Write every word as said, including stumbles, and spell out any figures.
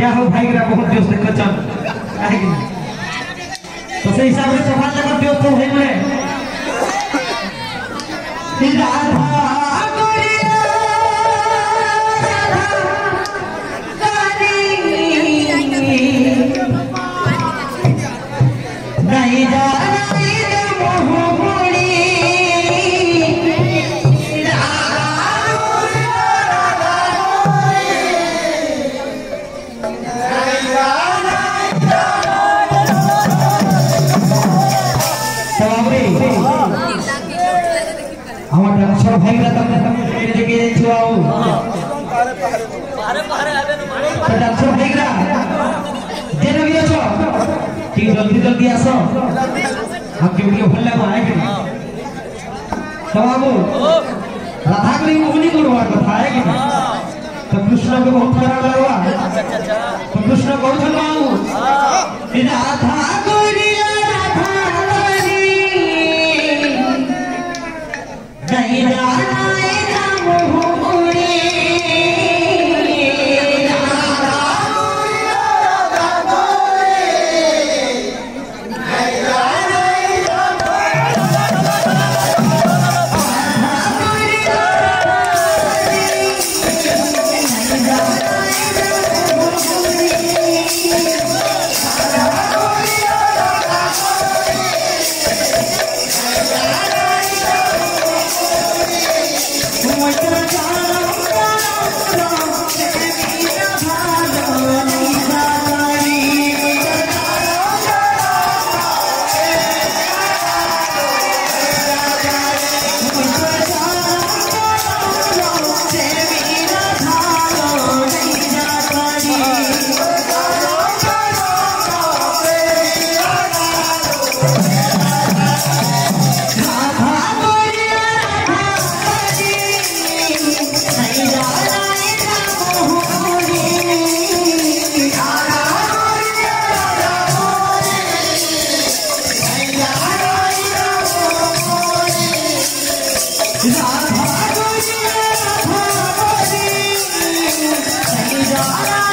क्या हो भाई रा बहुत जोश से कचन तो से हिसाब से सफल जगत जोश तो भाई में राधा गोरिया नहीं जा हमारा भाई का तब लेके छुआओ पारे पारे पारे पारे आवे न मारे तो डाक्टर भाई का देन भी आछो ठीक जल्दी जल्दी आसो हम के वीडियो भल लागो है कि तो बाबू राधा के मुनि करवा कथा है कि तो कृष्ण के बहुत खराब लगवा अच्छा अच्छा तो कृष्ण कौन छन बाबू राधा गोरिया राधा गोरी नहीं जाना है राम मोहरे राधा गोरिया राधा गोरी नहीं जाना है राम राधा गोरिया राधा गोरी नहीं जाना